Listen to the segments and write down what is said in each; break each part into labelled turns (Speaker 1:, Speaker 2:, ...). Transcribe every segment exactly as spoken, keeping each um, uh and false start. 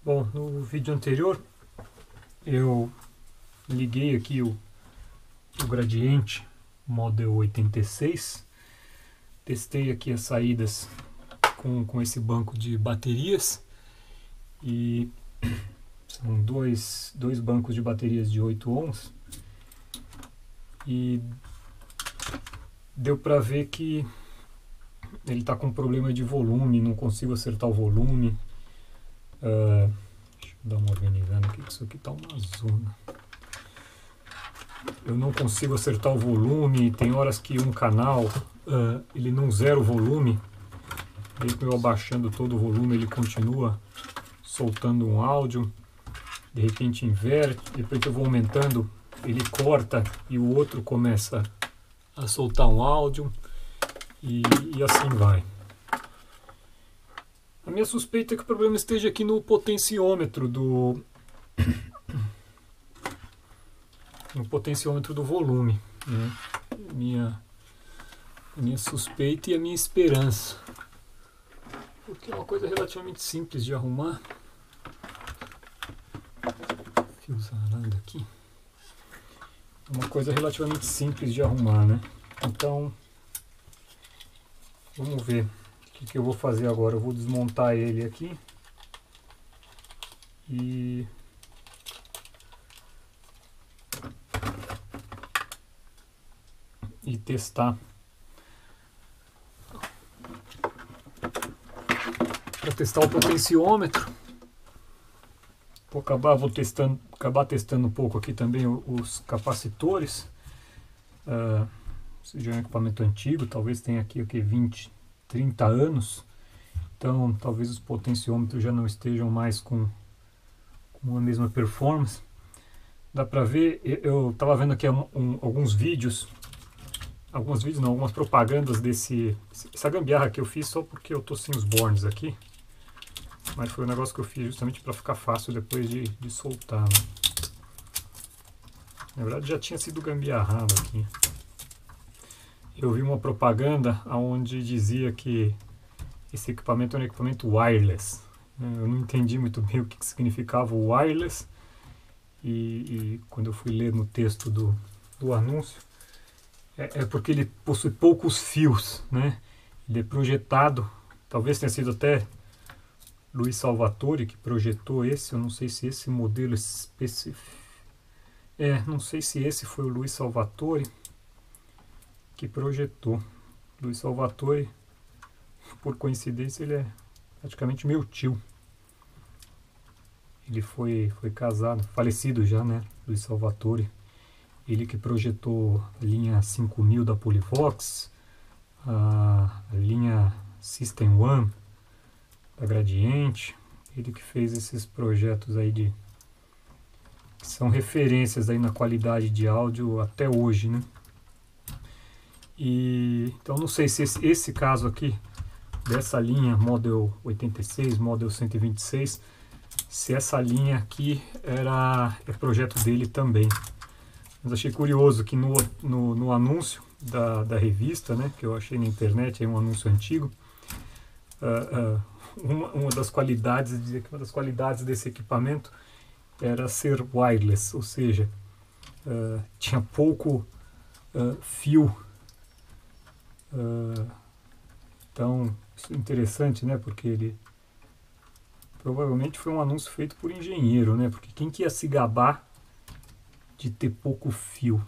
Speaker 1: Bom, no vídeo anterior eu liguei aqui o, o gradiente Model oitenta e seis, testei aqui as saídas com, com esse banco de baterias e são dois, dois bancos de baterias de oito ohms e deu para ver que ele está com problema de volume, não consigo acertar o volume. Uh, deixa eu dar uma organizada aqui, que isso aqui tá uma zona. Eu não consigo acertar o volume, tem horas que um canal uh, ele não zera o volume, mesmo eu abaixando todo o volume ele continua soltando um áudio, de repente inverte, depois eu vou aumentando, ele corta e o outro começa a soltar um áudio e, e assim vai. A minha suspeita é que o problema esteja aqui no potenciômetro do no potenciômetro do volume, né? Minha minha suspeita e a minha esperança, porque é uma coisa relativamente simples de arrumar. Fios arando aqui. É uma coisa relativamente simples de arrumar, né? Então, vamos ver. O que, que eu vou fazer agora? Eu vou desmontar ele aqui e e testar para testar o potenciômetro. Vou acabar vou testando acabar testando um pouco aqui também os capacitores. Uh, esse já é um equipamento antigo, talvez tenha aqui o que vinte, trinta anos, então talvez os potenciômetros já não estejam mais com, com a mesma performance. Dá pra ver, eu estava vendo aqui um, um, alguns vídeos, alguns vídeos não, algumas propagandas desse, essa gambiarra que eu fiz só porque eu tô sem os bornes aqui, mas foi um negócio que eu fiz justamente para ficar fácil depois de, de soltar, né? Na verdade já tinha sido gambiarrado aqui. Eu vi uma propaganda onde dizia que esse equipamento é um equipamento wireless. Eu não entendi muito bem o que significava o wireless. E, e quando eu fui ler no texto do, do anúncio, é, é porque ele possui poucos fios, né? Ele é projetado, talvez tenha sido até Luiz Salvatore que projetou esse, eu não sei se esse modelo específico... É, não sei se esse foi o Luiz Salvatore que projetou. Luiz Salvatore, por coincidência, ele é praticamente meu tio. Ele foi, foi casado, falecido já, né? Luiz Salvatore. Ele que projetou a linha cinco mil da Polivox, a, a linha System One da Gradiente. Ele que fez esses projetos aí de que são referências aí na qualidade de áudio até hoje, né? E então não sei se esse, esse caso aqui dessa linha Model oitenta e seis, Model cento e vinte e seis, se essa linha aqui era é projeto dele também. Mas achei curioso que no, no, no anúncio da, da revista, né, que eu achei na internet, é um anúncio antigo, uh, uh, uma, uma das qualidades, dizia que uma das qualidades desse equipamento era ser wireless, ou seja, uh, tinha pouco uh, fio. Uh, então, isso é interessante, né? Porque ele provavelmente foi um anúncio feito por engenheiro, né? Porque quem que ia se gabar de ter pouco fio?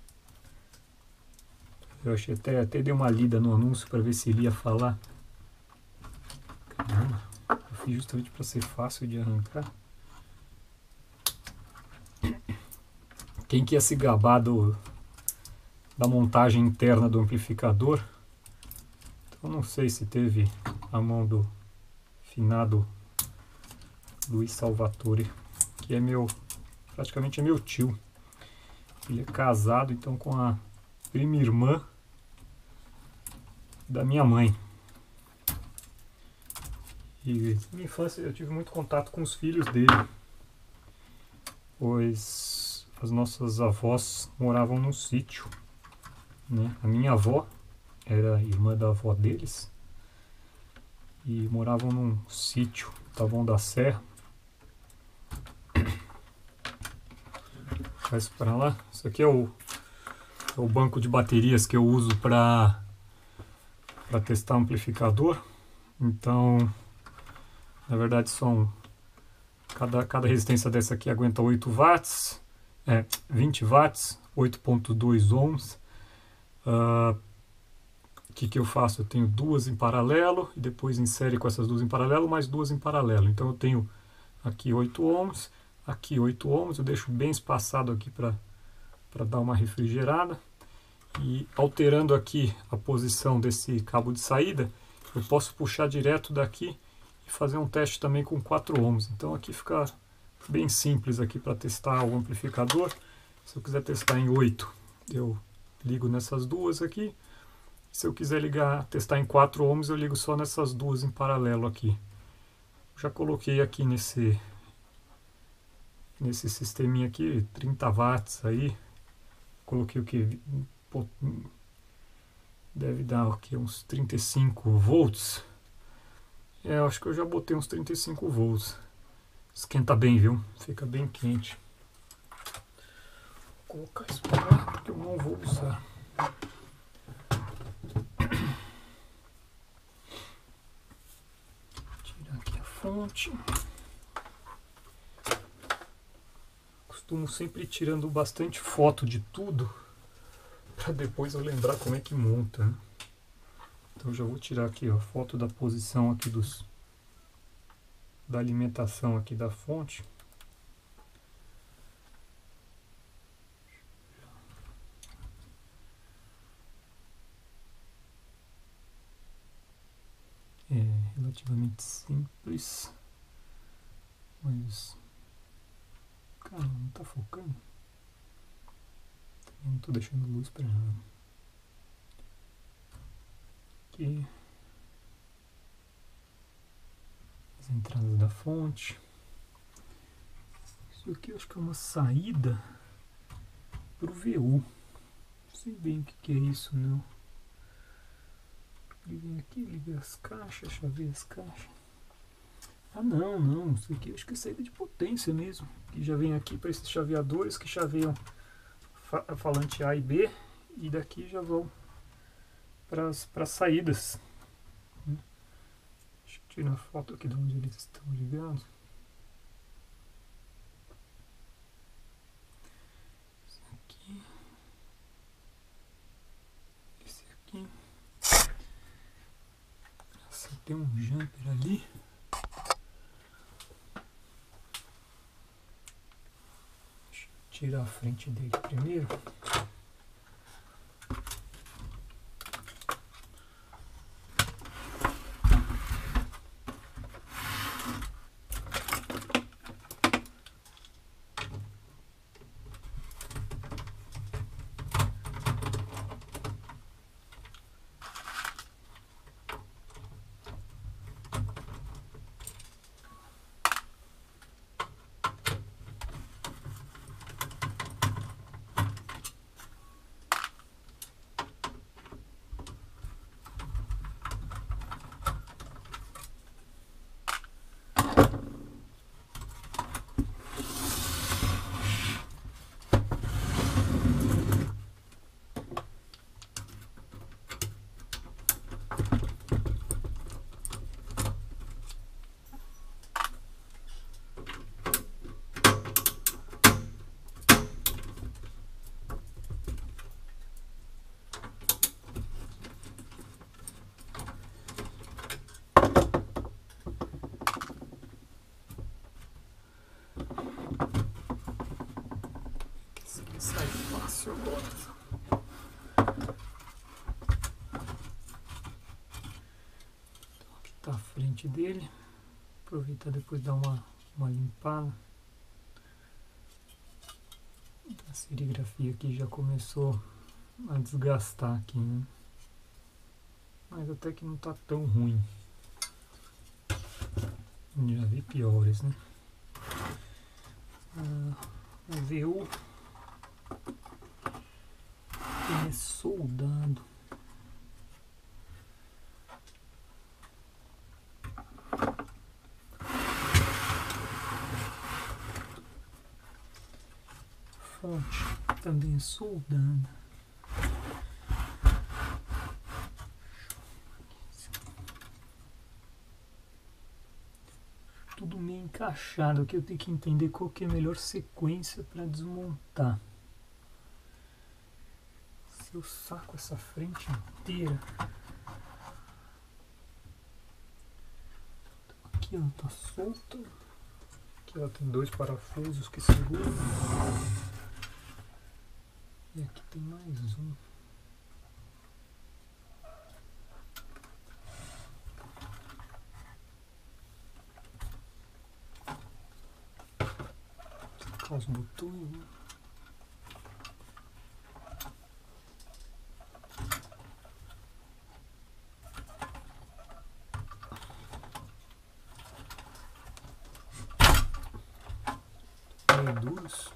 Speaker 1: Eu achei até, até dei uma lida no anúncio para ver se ele ia falar. Caramba, eu fiz justamente para ser fácil de arrancar. Quem que ia se gabar do, da montagem interna do amplificador? Eu não sei se teve a mão do finado Luiz Salvatore, que é meu, praticamente é meu tio. Ele é casado então com a prima irmã da minha mãe. E na minha infância eu tive muito contato com os filhos dele, pois as nossas avós moravam num sítio, né? A minha avó era irmã da avó deles e moravam num sítio, Taboão da Serra, colocar isso para lá. Isso aqui é o, é o banco de baterias que eu uso para para testar amplificador. Então, na verdade, são cada, cada resistência dessa aqui aguenta oito watts, é, vinte watts, oito ponto dois ohms. Uh, o que, que eu faço? Eu tenho duas em paralelo e depois em série com essas duas em paralelo, mais duas em paralelo. Então eu tenho aqui oito ohms, aqui oito ohms, eu deixo bem espaçado aqui para para dar uma refrigerada. E alterando aqui a posição desse cabo de saída, eu posso puxar direto daqui e fazer um teste também com quatro ohms. Então aqui fica bem simples aqui para testar o amplificador. Se eu quiser testar em oito, eu ligo nessas duas aqui. Se eu quiser ligar, testar em quatro ohms, eu ligo só nessas duas em paralelo aqui. Já coloquei aqui nesse nesse sisteminha aqui trinta watts aí. Coloquei o que deve dar aqui uns trinta e cinco volts. É, eu acho que eu já botei uns trinta e cinco volts. Esquenta bem, viu? Fica bem quente. Vou colocar isso para lá porque eu não vou usar. Tirar aqui a fonte. Costumo sempre ir tirando bastante foto de tudo para depois eu lembrar como é que monta, né? Então já vou tirar aqui a foto da posição aqui dos da alimentação aqui da fonte. É relativamente simples, mas cara, não tá focando. Também não tô deixando luz para nada. Aqui as entradas da fonte. Isso aqui eu acho que é uma saída pro V U. Não sei bem o que, que é isso, não. Ele vem aqui, liga as caixas, chaveia as caixas. Ah, não, não. Isso aqui eu acho que é saída de potência mesmo. Que já vem aqui para esses chaveadores que chaveiam a falante A e B. E daqui já vão para as saídas. Deixa eu tirar a foto aqui de onde eles estão ligados. Esse aqui. Esse aqui. Essa tem um jumper ali. Deixa eu tirar a frente dele primeiro. Sai fácil agora. Então aqui está a frente dele. Aproveitar depois dar uma, uma limpada. A serigrafia aqui já começou a desgastar aqui, né? Mas até que não está tão ruim. Já vi piores, né? Ah, o V U é soldado. fonte também soldada. Tudo meio encaixado aqui, eu tenho que entender qual que é a melhor sequência para desmontar. Se eu saco essa frente inteira, aqui ela tá solta, aqui ela tem dois parafusos que seguram, e aqui tem mais um. Os botões, né? Meio duros.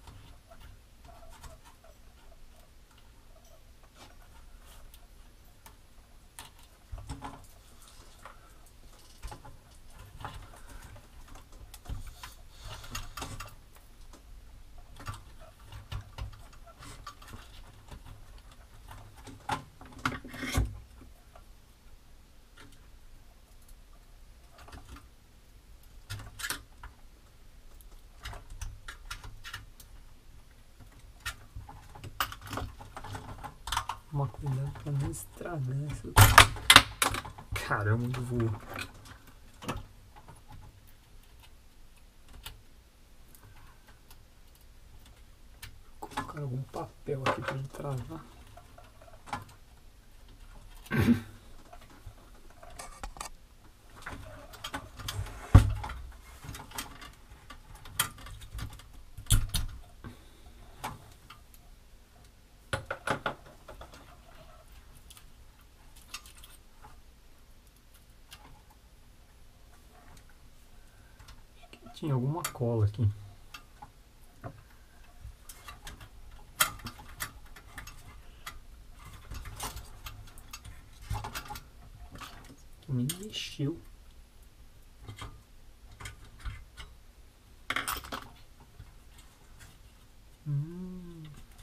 Speaker 1: Tomar cuidado pra não estragar essa. Caramba, onde voou. Vou colocar algum papel aqui pra ele travar. Tinha alguma cola aqui. Nem mexeu. Hum.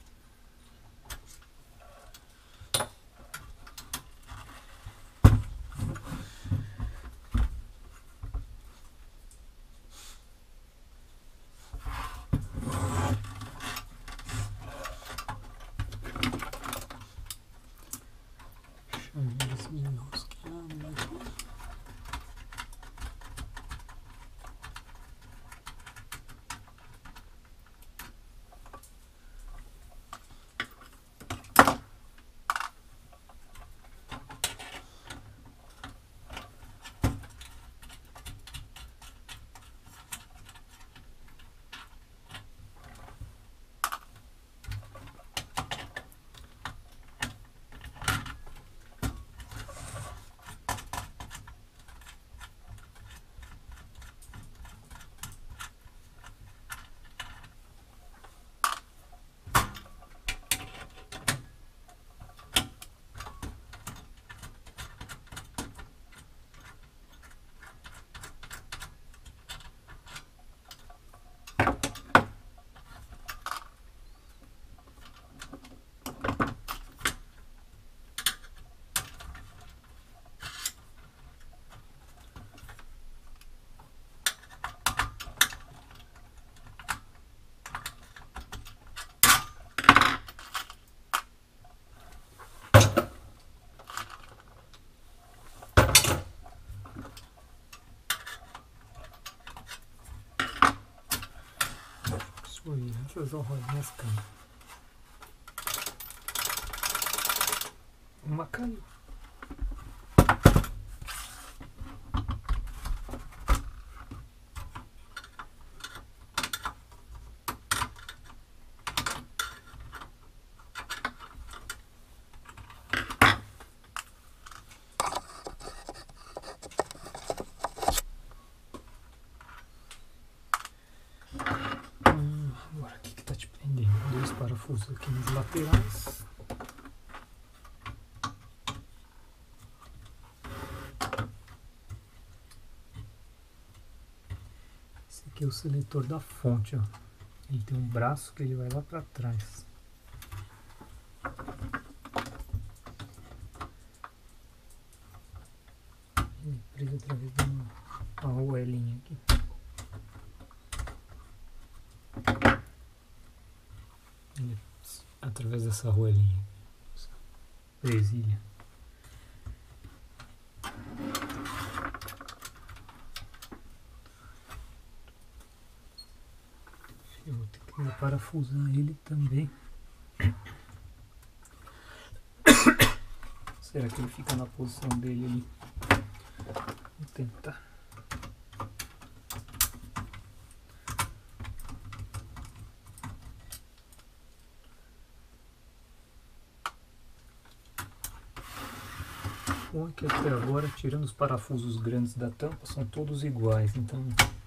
Speaker 1: Ui, essas honradinhas caem. Uma caiu. Parafusos aqui nos laterais. Esse aqui é o seletor da fonte, ó. Ele tem um braço que ele vai lá para trás. Ele é preso através de uma, uma arruelinha aqui. Ele, através dessa arruelinha. Essa presilha. Eu vou ter que parafusar ele também. Será que ele fica na posição dele ali? Vou tentar. Bom é que até agora, tirando os parafusos grandes da tampa, são todos iguais, então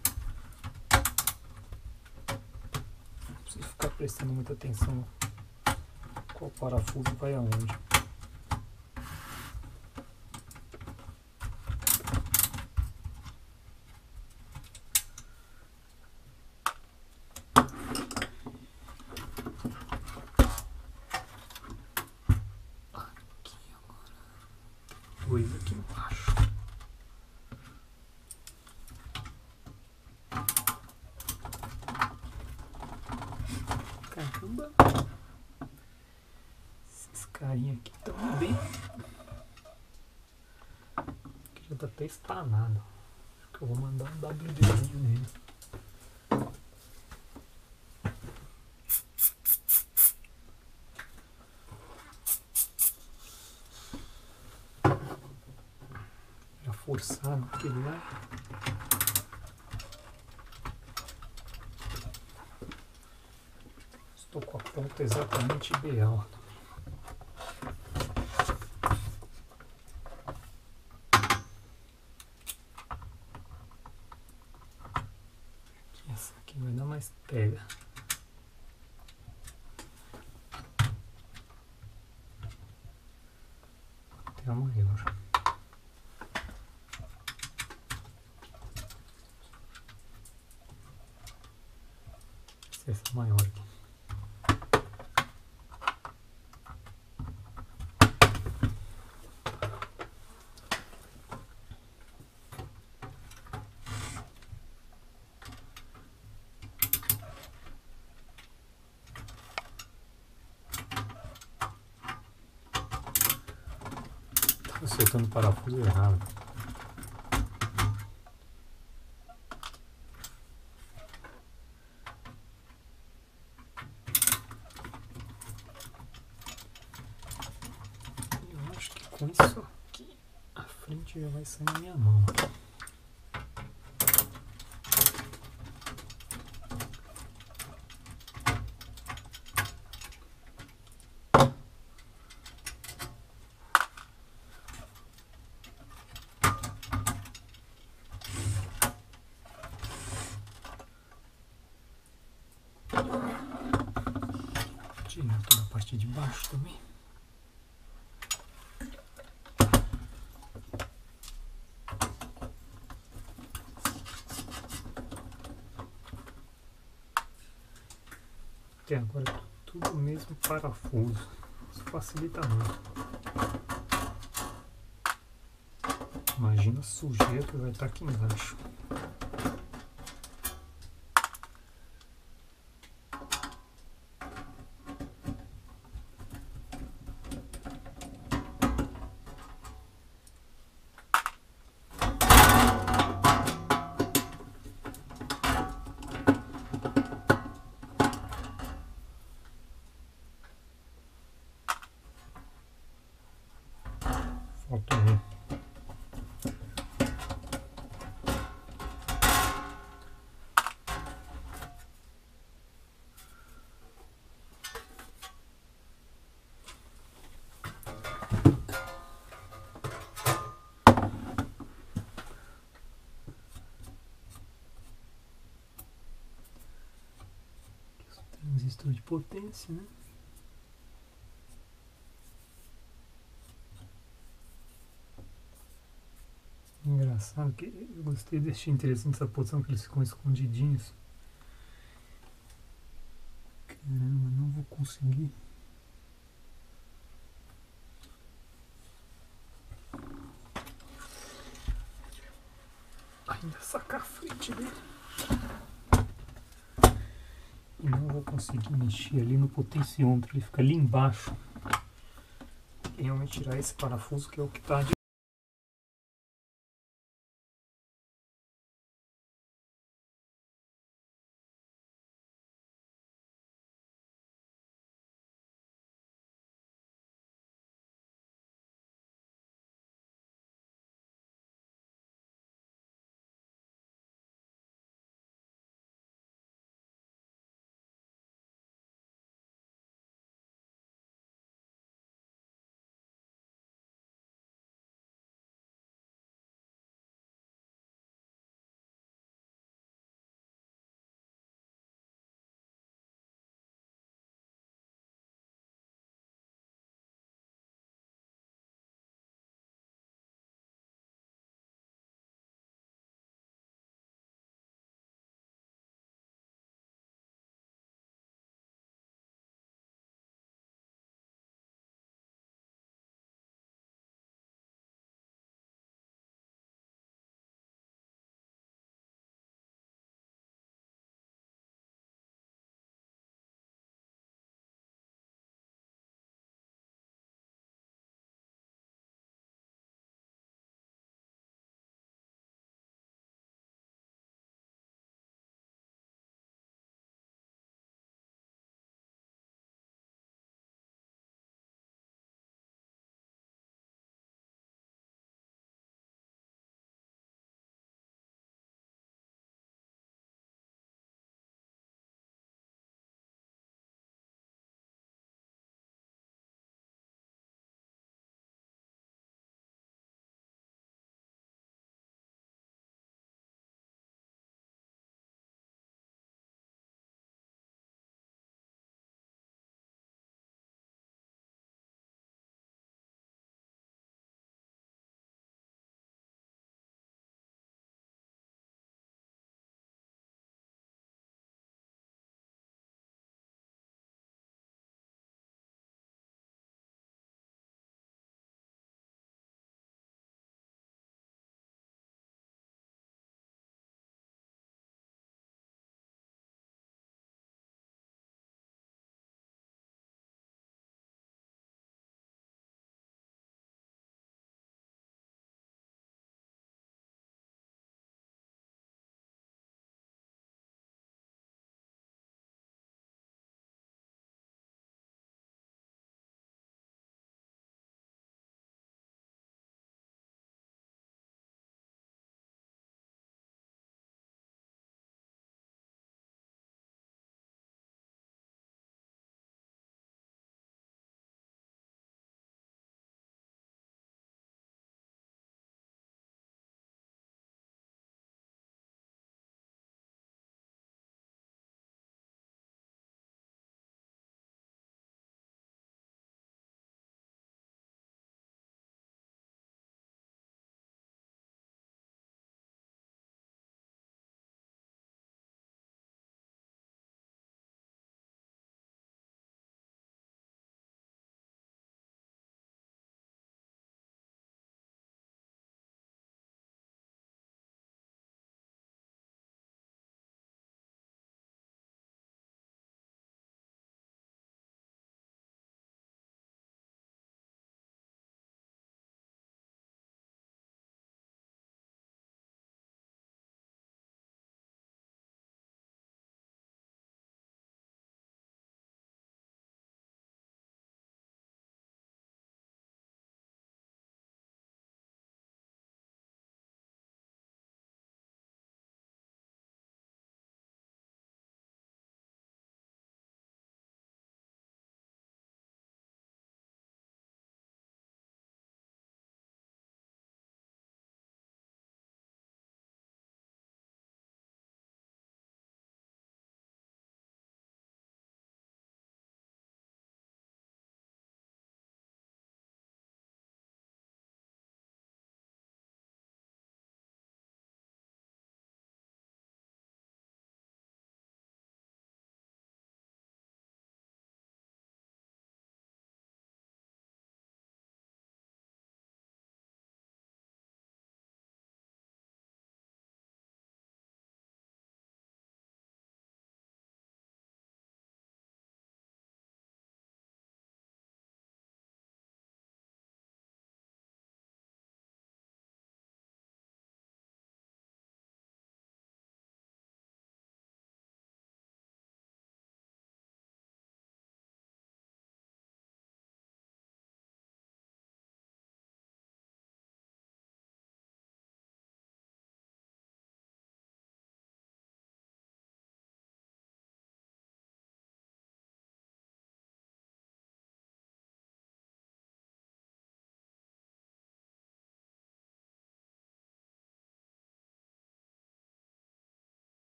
Speaker 1: não preciso ficar prestando muita atenção qual parafuso vai aonde. Dois aqui embaixo. Caramba! Esses carinha aqui estão bem. Aqui já tá até espanado. Acho que eu vou mandar um WDzinho nele. Forçado aquele lá. Estou com a ponta exatamente ideal. Essa aqui vai dar mais pega. Até a maior. Essa maior aqui. Estou acertando o parafuso errado. Com isso aqui, a frente já vai sair na minha mão. Tirar toda a parte de baixo também. Até agora tudo o mesmo parafuso, isso facilita muito. Imagina a sujeira que vai estar aqui embaixo. Falta um. Transistor de potência, né? Engraçado que eu gostei, achei interessante essa posição que eles ficam escondidinhos. Caramba, não vou conseguir. Ainda sacar a frente dele. E não vou conseguir mexer ali no potenciômetro, ele fica ali embaixo. E realmente tirar esse parafuso que é o que está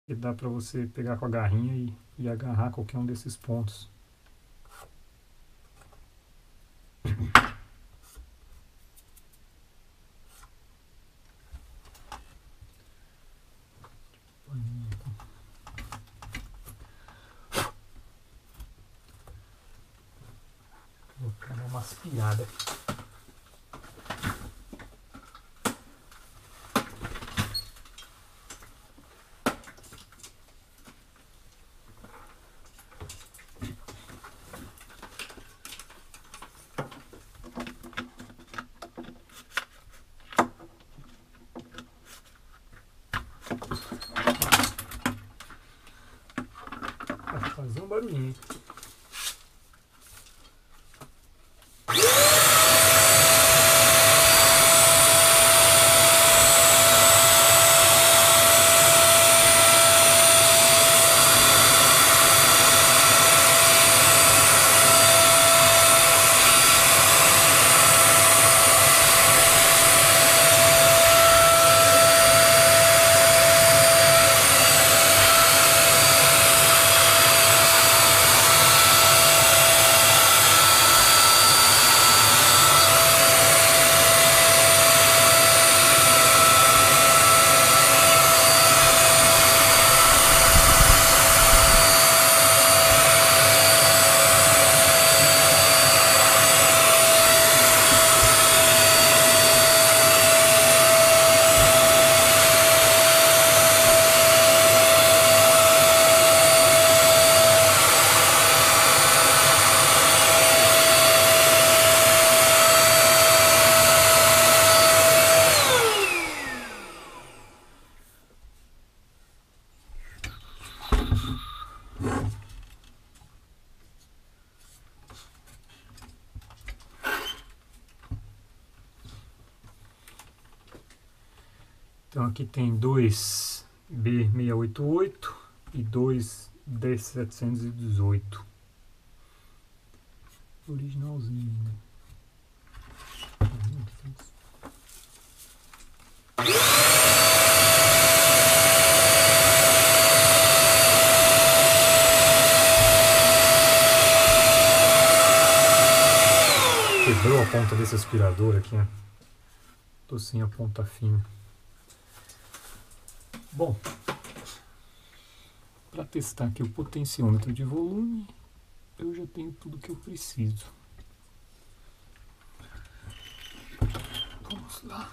Speaker 1: E dá para você pegar com a garrinha e, e agarrar qualquer um desses pontos. Vou pegar uma aspirada aqui. Vai fazer um barulhinho. Então aqui tem dois B seiscentos e oitenta e oito e dois D setecentos e dezoito. Originalzinho ainda. Quebrou a ponta desse aspirador aqui, né? Tô sem a ponta fina. Bom, para testar aqui o potenciômetro de volume, eu já tenho tudo que eu preciso. Vamos lá.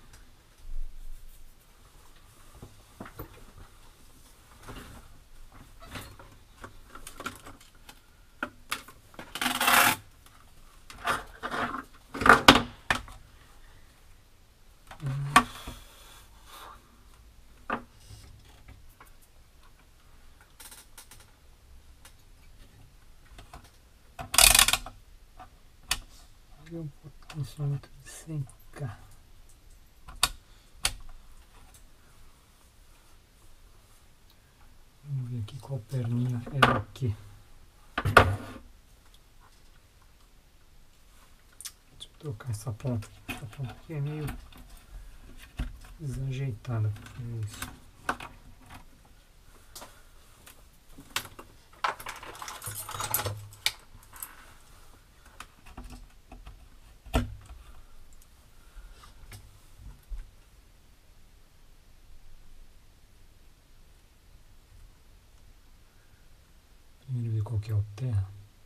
Speaker 1: Um potenciômetro de cem K. Vamos ver aqui qual perninha é aqui. Deixa eu trocar essa ponta. Essa ponta aqui é meio desajeitada. É isso. Primeiro ver qual que é o terra.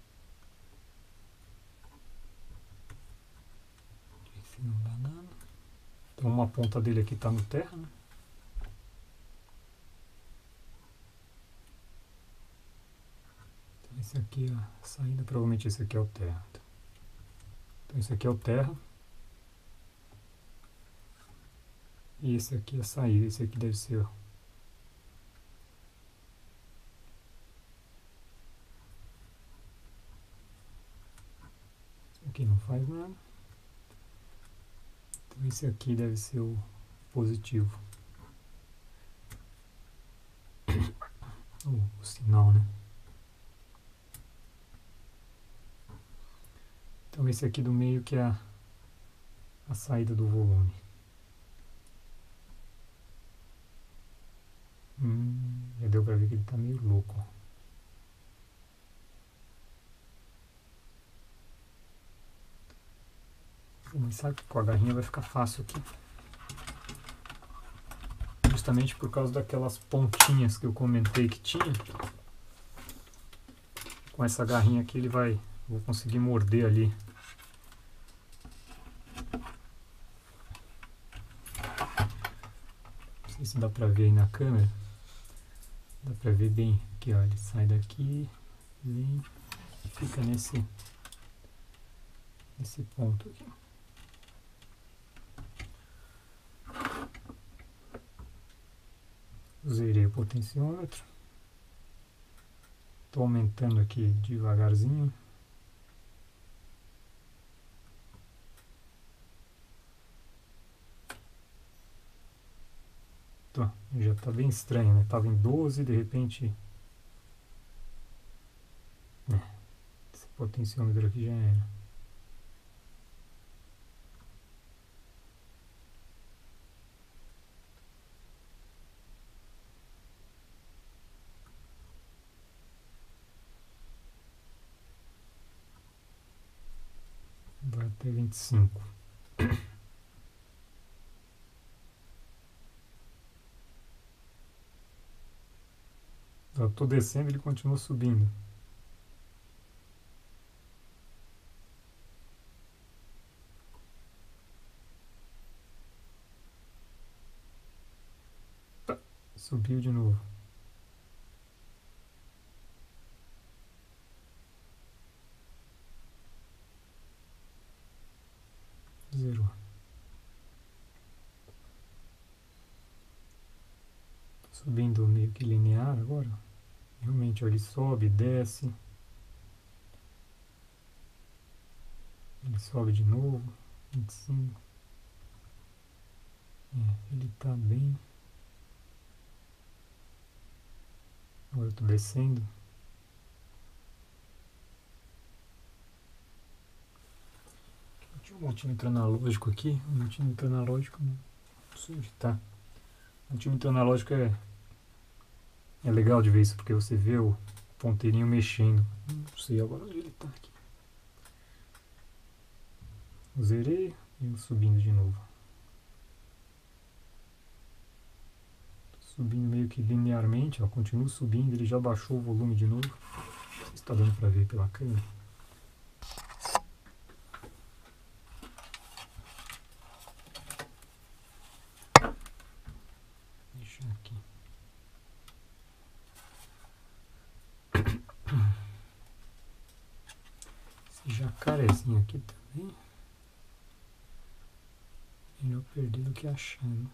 Speaker 1: Esse não dá nada. Então uma ponta dele aqui está no terra, né? Então esse aqui é a saída, provavelmente esse aqui é o terra. Então esse aqui é o terra. E esse aqui é a saída, esse aqui deve ser... Aqui não faz nada. Então esse aqui deve ser o positivo. O, o sinal, né? Então esse aqui do meio que é a, a saída do volume. Hum, deu pra ver que ele tá meio louco. Mas sabe que com a garrinha vai ficar fácil aqui. Justamente por causa daquelas pontinhas que eu comentei que tinha. Com essa garrinha aqui ele vai... Vou conseguir morder ali. Não sei se dá pra ver aí na câmera. Dá pra ver bem aqui, ó. Ele sai daqui, vem e fica nesse, nesse ponto aqui. Zerei o potenciômetro. Estou aumentando aqui devagarzinho. Tô, já está bem estranho, né? Estava em doze, de repente... É, esse potenciômetro aqui já era. Vai até vinte e cinco. Eu estou descendo e ele continua subindo. Tá, subiu de novo. Zerou. Subindo meio que linear agora. Realmente, ó, ele sobe, desce. Ele sobe de novo. vinte e cinco. É, ele tá bem. Agora eu tô descendo. Tinha um multímetro analógico aqui. O multímetro analógico não sei onde tá. O multímetro analógico é, é legal de ver isso, porque você vê o ponteirinho mexendo. Não sei agora onde ele tá aqui. Zerei e subindo de novo. Subindo meio que linearmente, ó, continuo subindo, ele já baixou o volume de novo. Não sei se está dando para ver pela câmera. Deixa aqui. Esse jacarezinho aqui também. Melhor perder do que achando.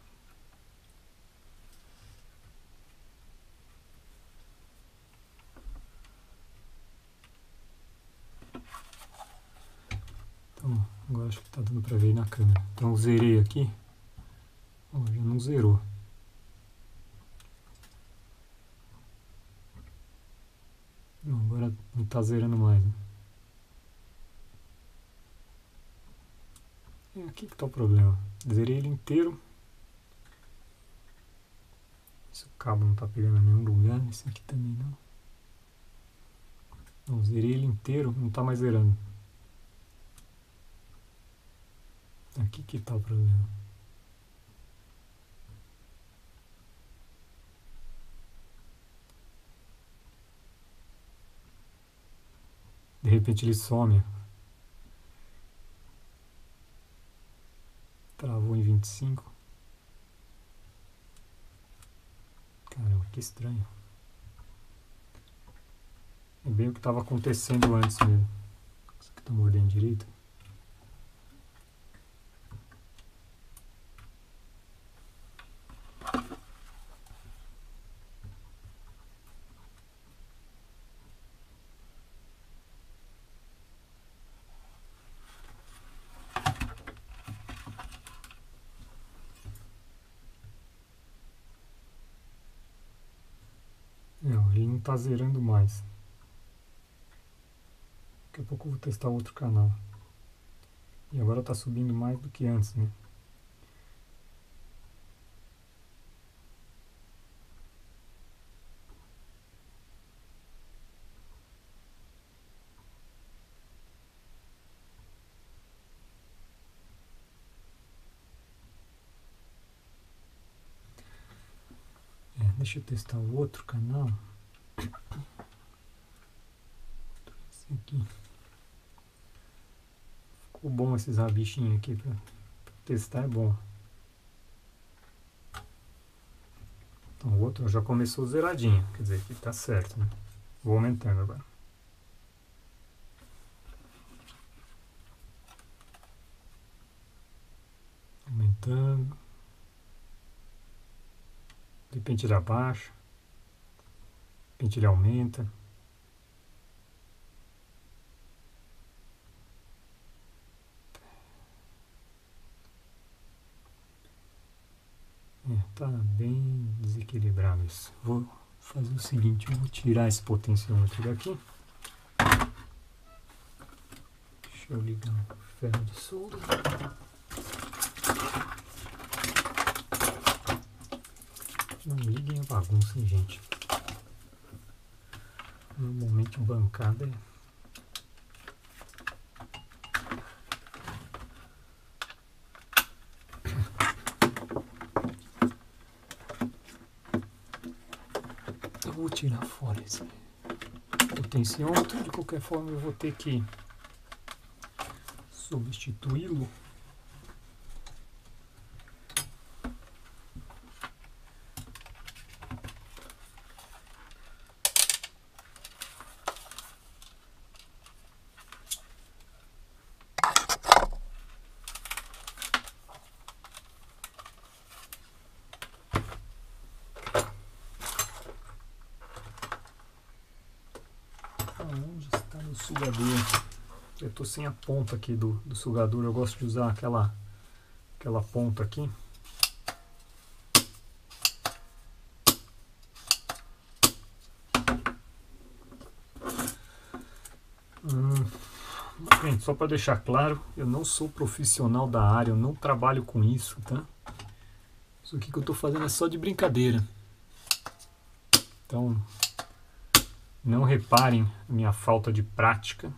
Speaker 1: Então, agora acho que tá dando pra ver aí na câmera. Então zerei aqui. Ó, já não zerou. Não, agora não tá zerando mais. Né? É aqui que tá o problema. Zerei ele inteiro. Esse cabo não tá pegando em nenhum lugar. Esse aqui também não. Não, zerei ele inteiro, não tá mais zerando. Aqui que tá o problema. De repente ele some. Travou em vinte e cinco. Caramba, que estranho. É bem o que estava acontecendo antes mesmo. Isso aqui tá mordendo direito. Não, ele não está zerando mais. Daqui a pouco eu vou testar outro canal. E agora está subindo mais do que antes, né? deixa eu testar o outro canal. Esse aqui. Ficou bom esses rabichinhos aqui pra, pra testar, é bom. Então o outro já começou zeradinho, quer dizer que tá certo, né? Vou aumentando agora. Aumentando. De repente ele abaixa. De repente ele aumenta. É, tá bem desequilibrado isso. Vou fazer o seguinte, eu vou tirar esse potenciômetro daqui. Deixa eu ligar o ferro de solda. Não liguem a bagunça, hein, gente. Normalmente bancada é... Eu vou tirar fora esse potenciômetro. De qualquer forma eu vou ter que substituí-lo. Onde está o sugador? Eu estou sem a ponta aqui do, do sugador. Eu gosto de usar aquela, aquela ponta aqui. Hum, bem, só para deixar claro, eu não sou profissional da área, eu não trabalho com isso, tá? Isso aqui que eu estou fazendo é só de brincadeira. Então, não reparem a minha falta de prática,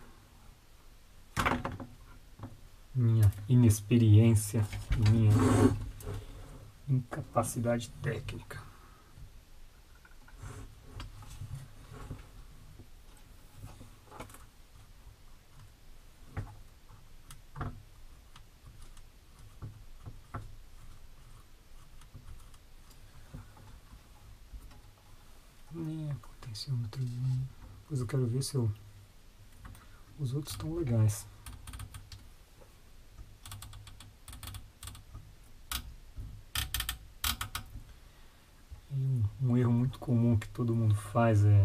Speaker 1: minha inexperiência, minha incapacidade técnica. É, potenciômetrozinho. Depois eu quero ver se eu... os outros estão legais. E um, um erro muito comum que todo mundo faz é...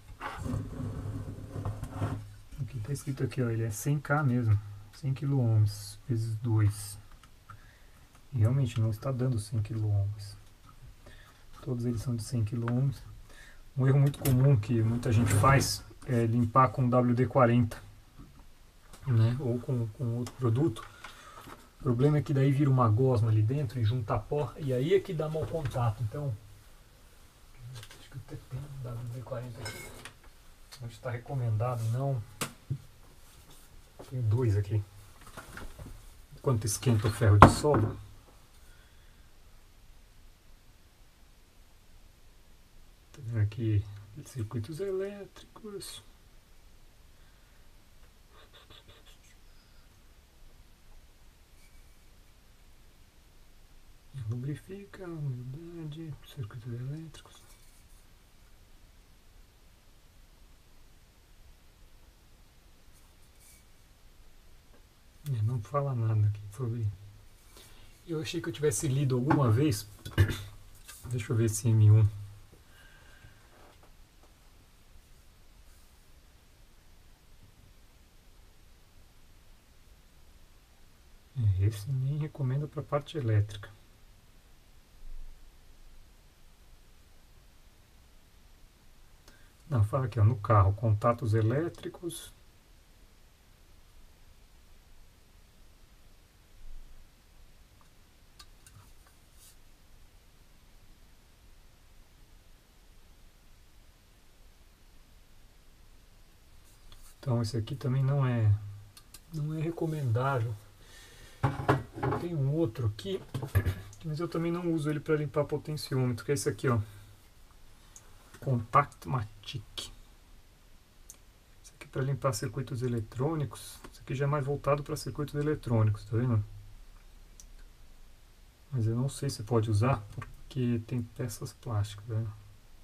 Speaker 1: o que está escrito aqui, ó, ele é cem K mesmo. cem quilôohms vezes dois. E realmente não está dando cem quilôohms. Todos eles são de cem quilôohms. Um erro muito comum que muita gente faz é limpar com W D quarenta, né? Ou com, com outro produto. O problema é que daí vira uma gosma ali dentro e junta pó, e aí é que dá mau contato. Então, acho que eu até tenho W D quarenta aqui. Onde está recomendado, não. Tenho dois aqui. Enquanto esquenta o ferro de solda. Aqui, circuitos elétricos. Lubrifica, umidade, circuitos elétricos. Não fala nada aqui sobre. Eu achei que eu tivesse lido alguma vez. Deixa eu ver esse M um. Esse nem recomendo para a parte elétrica. Não, fala aqui, ó, no carro, contatos elétricos. Então esse aqui também não é, não é recomendável. Tem um outro aqui, mas eu também não uso ele para limpar potenciômetro, que é esse aqui, ó. Contactmatic. Isso aqui para limpar circuitos eletrônicos. Isso aqui já é mais voltado para circuitos eletrônicos, tá vendo? Mas eu não sei se pode usar porque tem peças plásticas, tá vendo?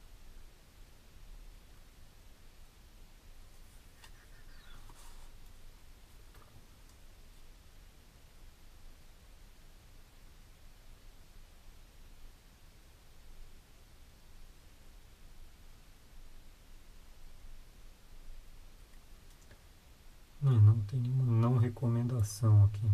Speaker 1: Não, não tem nenhuma não recomendação aqui.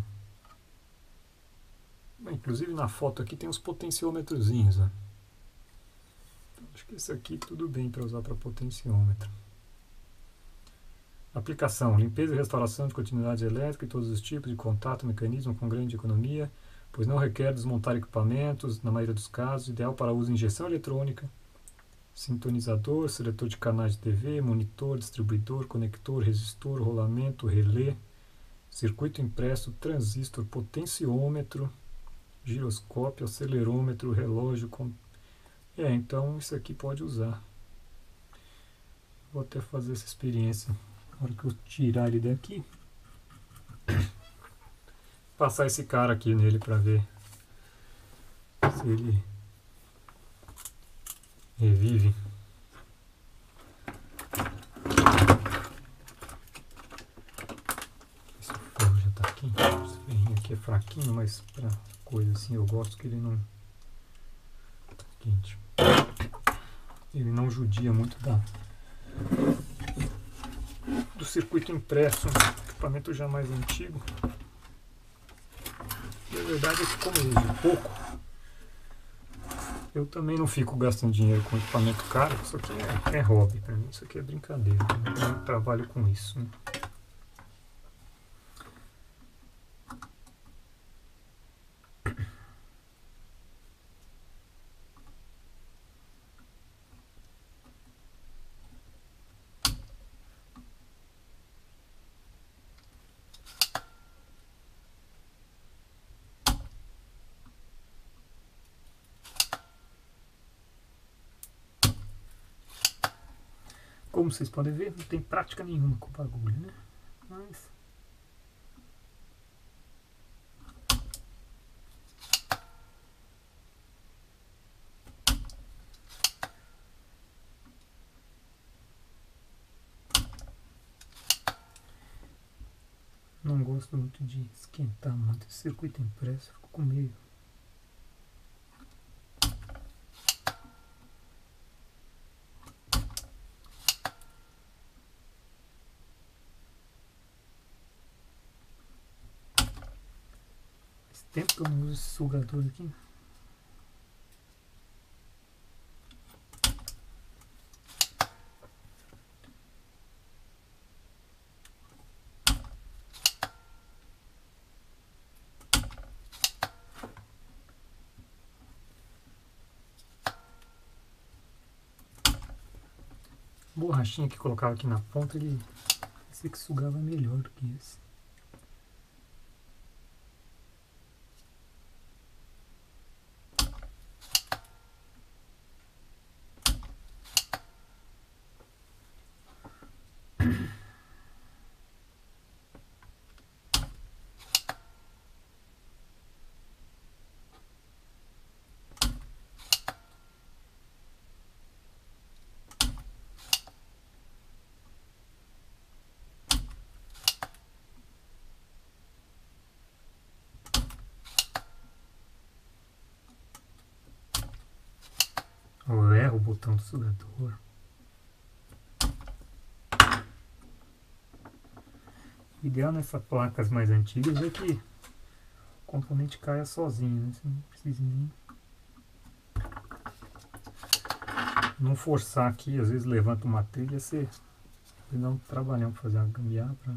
Speaker 1: Bem, inclusive na foto aqui tem os potenciômetrozinhos, né? Então, acho que esse aqui tudo bem para usar para potenciômetro. Aplicação: limpeza e restauração de continuidade elétrica e todos os tipos de contato, mecanismo com grande economia, pois não requer desmontar equipamentos, na maioria dos casos, ideal para uso em injeção eletrônica, sintonizador, seletor de canais de T V, monitor, distribuidor, conector, resistor, rolamento, relé, circuito impresso, transistor, potenciômetro, giroscópio, acelerômetro, relógio. Com... É, então isso aqui pode usar. Vou até fazer essa experiência. Na hora que eu tirar ele daqui, passar esse cara aqui nele para ver se ele revive. Esse ferro já tá aqui. Esse ferrinho aqui é fraquinho, mas para coisa assim eu gosto que ele não... Seguinte, ele não judia muito da do circuito impresso, um equipamento já mais antigo. E a verdade é que, como eu uso pouco, eu também não fico gastando dinheiro com equipamento caro. Isso aqui é, é hobby para mim, isso aqui é brincadeira, eu não trabalho com isso, né? Como vocês podem ver, não tem prática nenhuma com o bagulho, né? Mas... não gosto muito de esquentar muito esse circuito impresso, fico com medo. Faz tempo que eu não uso esse sugador aqui. Borrachinha que colocava aqui na ponta, ele esse que sugava melhor do que esse. Eu erro o botão do sugador. O ideal nessas placas mais antigas é que o componente caia sozinho, né? Você não precisa nem não forçar aqui. Às vezes levanta uma trilha, você dá um trabalhão para fazer uma gambiarra pra...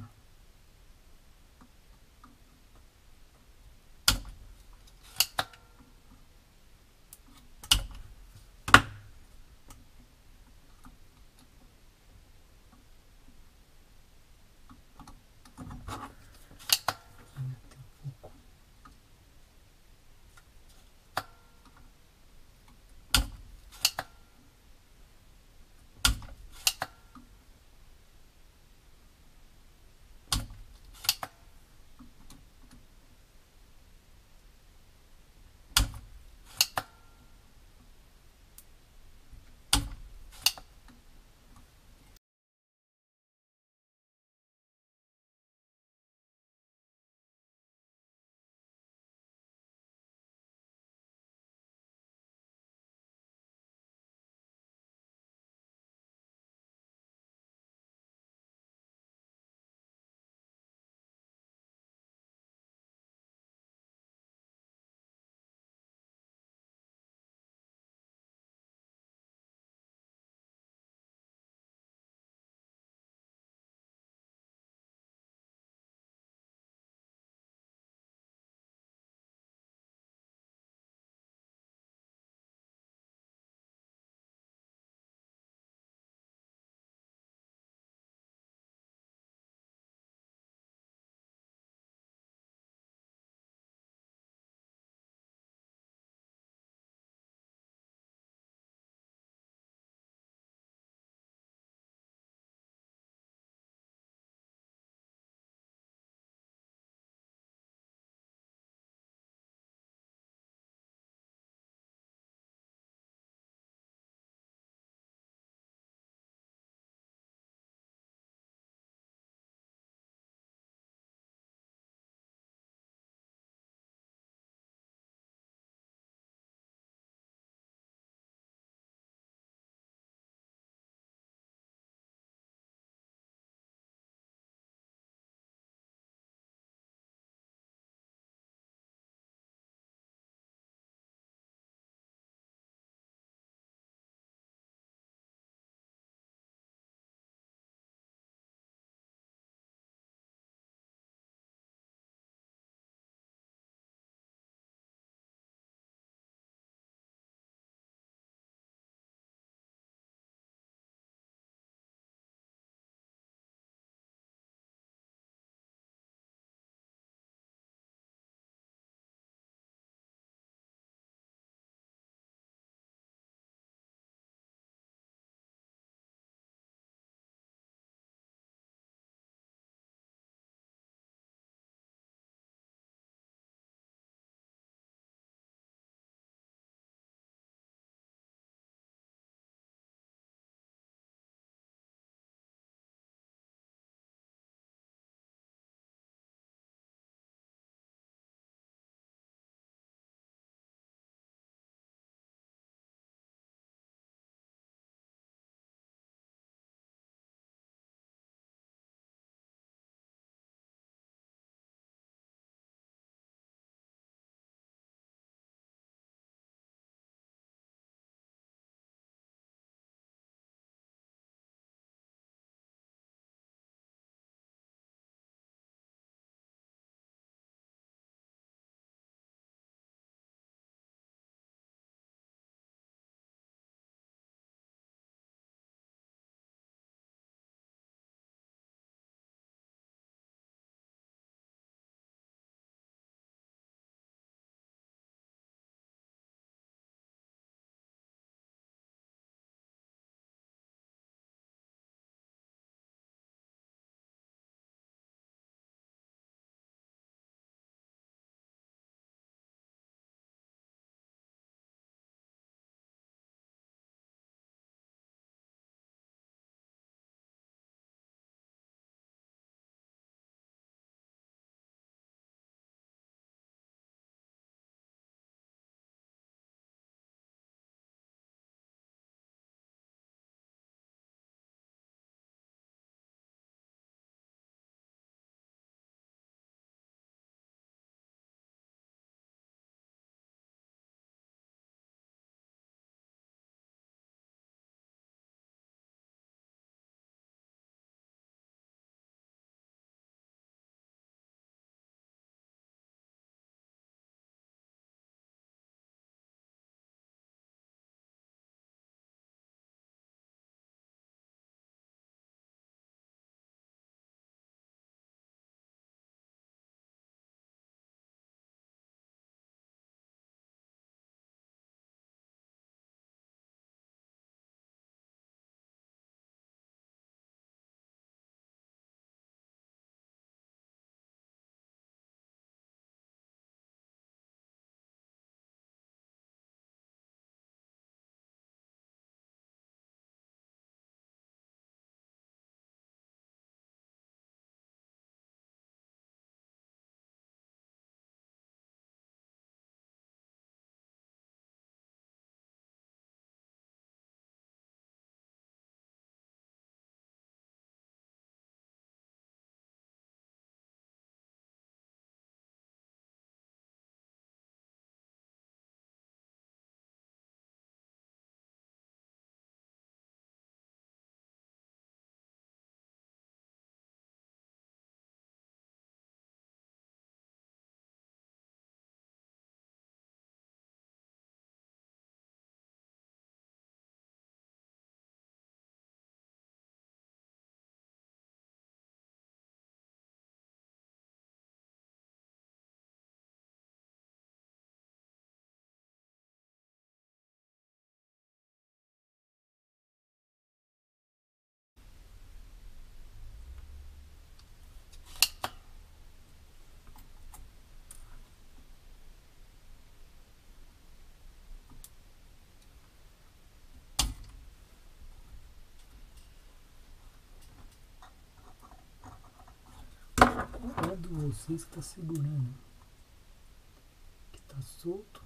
Speaker 1: vocês que está segurando. Que está solto.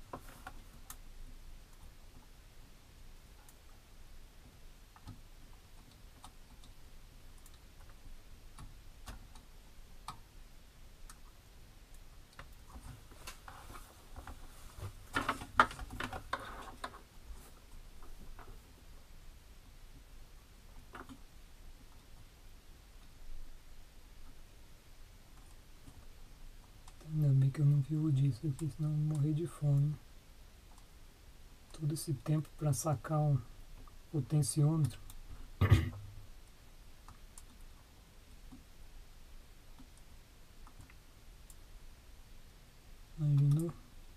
Speaker 1: Ainda bem que eu não vivo disso aqui, senão eu vou morrer de fome. Todo esse tempo para sacar um potenciômetro. Imaginou?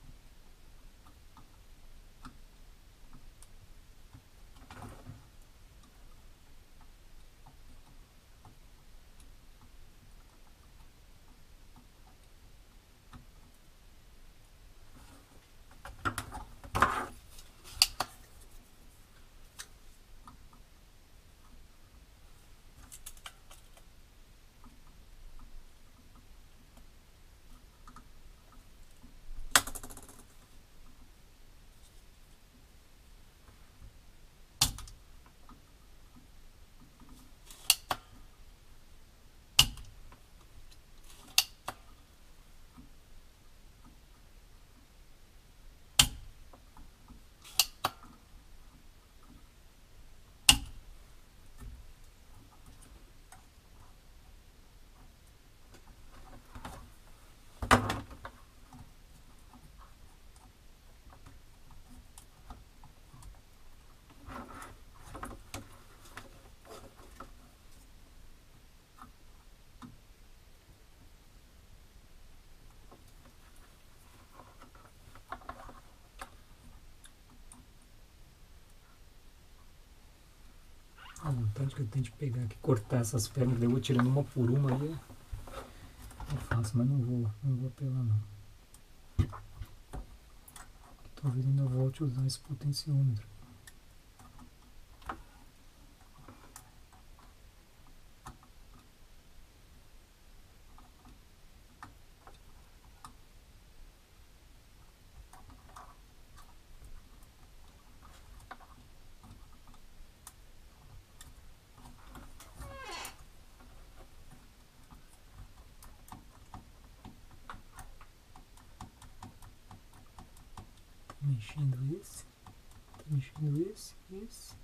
Speaker 1: A vontade que eu tenho de pegar aqui, cortar essas pernas, daí eu vou tirando uma por uma aí. Eu faço, mas não vou, não vou apelar não. Talvez ainda volte a usar esse potenciômetro. Mexendo esse, tá mexendo esse, esse.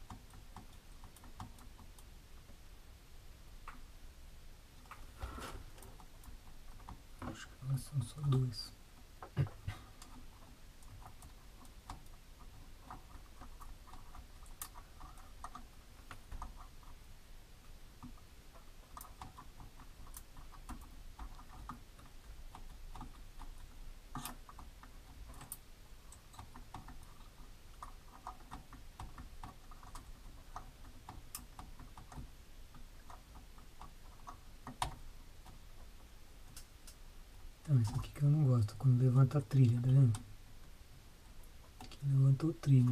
Speaker 1: Acho que agora são só dois. Então, esse aqui que eu não gosto, quando levanta a trilha, tá vendo? Aqui levantou a trilha.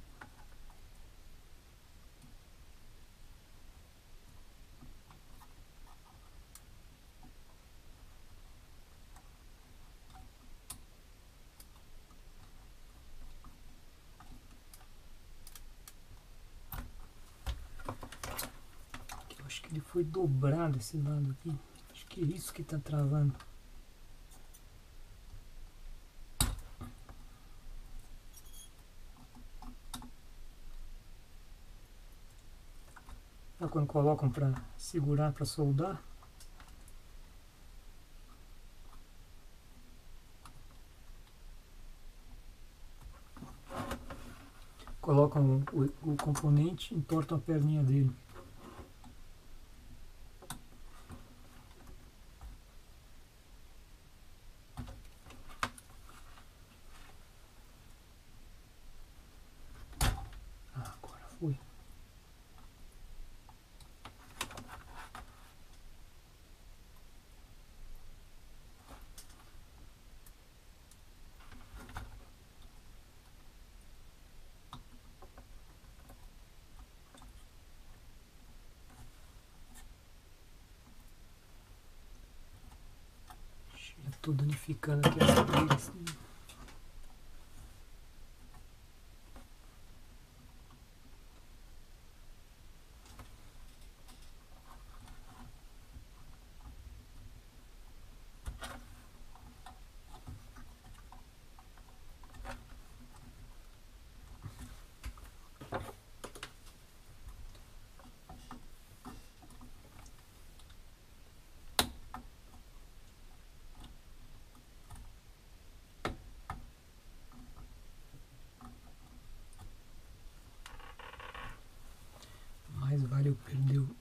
Speaker 1: Aqui eu acho que ele foi dobrado esse lado aqui. Acho que é isso que tá travando. Quando colocam para segurar, para soldar, colocam o, o, o componente, entortam a perninha dele. Ah, agora foi. Estou danificando aqui as trilhas. Mais vale eu perder o...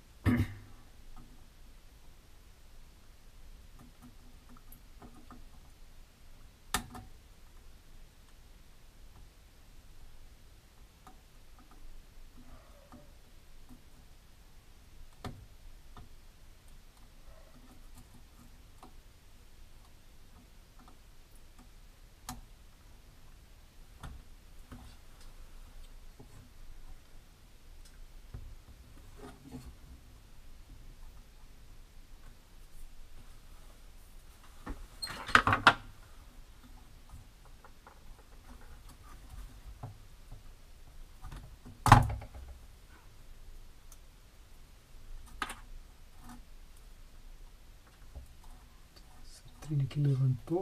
Speaker 1: trilha que levantou.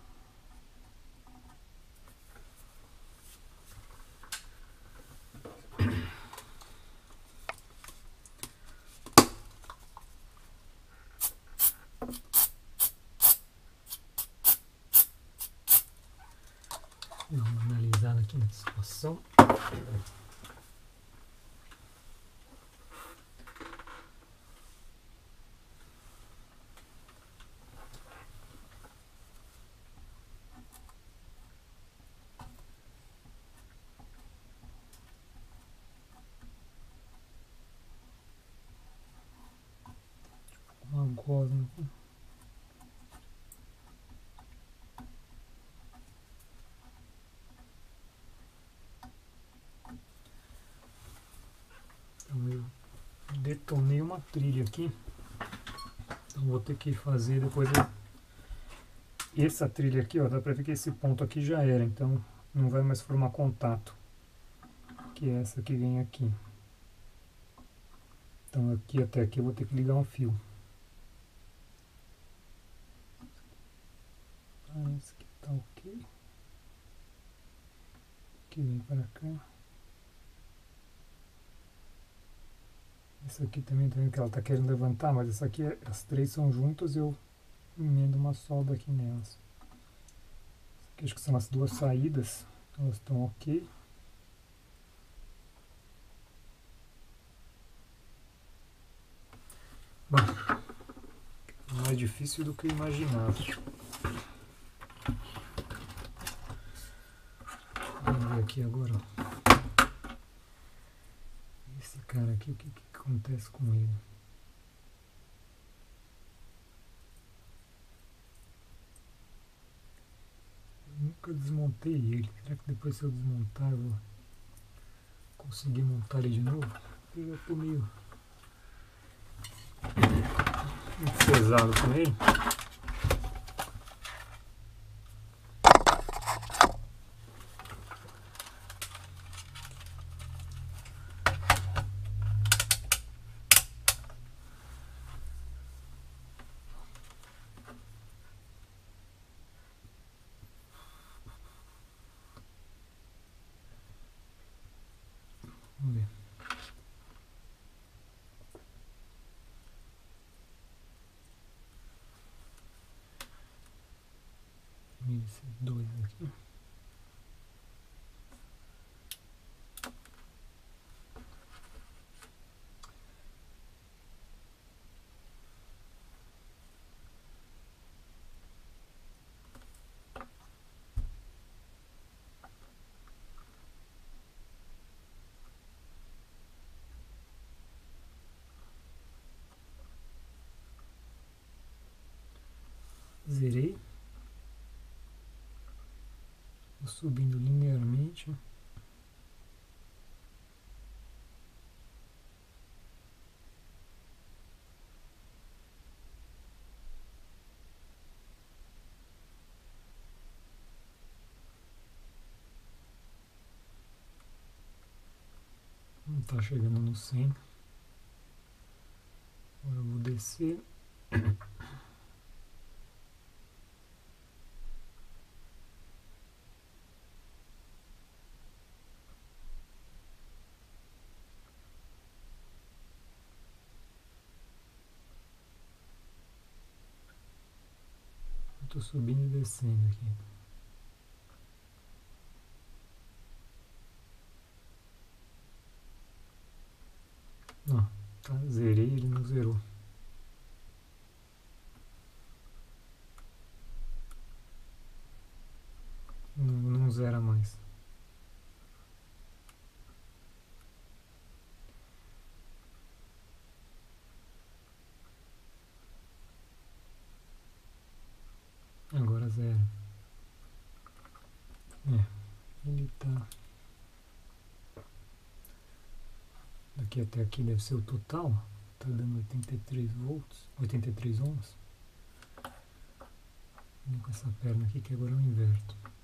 Speaker 1: Dar uma analisada aqui na situação. Agora, então eu detonei uma trilha aqui, então vou ter que fazer depois eu... essa trilha aqui, ó, dá pra ver que esse ponto aqui já era, então não vai mais formar contato, que é essa que vem aqui. Então aqui até aqui eu vou ter que ligar um fio. Ah, esse aqui tá ok. Aqui vem para cá. Esse aqui também tá vendo que ela tá querendo levantar, mas essa aqui, as três são juntas, eu emendo uma solda aqui nelas. Aqui acho que são as duas saídas, elas estão ok. Bom, mais difícil do que eu imaginava. Vamos ver aqui agora, ó. Esse cara aqui, o que, que acontece com ele? Eu nunca desmontei ele. Será que depois, se eu desmontar, eu vou conseguir montar ele de novo? Eu já estou meio pesado com ele. Vamos ver. Esses dois aqui. Zerei. Vou subindo linearmente. está chegando no cem. Agora eu vou descer. Estou subindo e descendo aqui. Ó, tá, zerei, ele não zerou. Não, não zera mais. Agora zero. É, ele tá... Daqui até aqui deve ser o total. Tá dando oitenta e três volts, oitenta e três ohms. Vou com essa perna aqui que agora eu inverto.